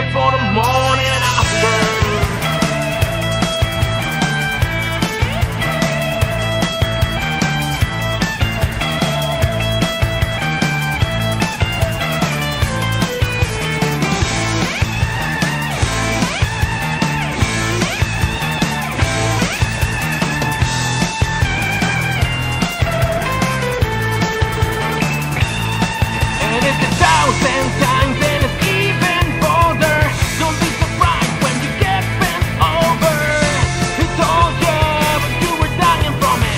prepared for the morning after. Times and it's even bolder. Don't be surprised when you get bent over. He told you, but you were dying from it.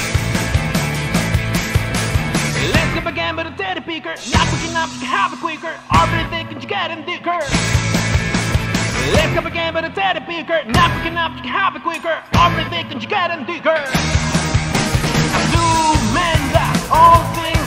Let's go again, but a teddy peeker. Not picking up, you can have it quicker. Already thinking you getting dicker. Let's go again, but a teddy peeker. Not picking up, you can have it quicker. Already thinking you getting dicker. Assuming that all things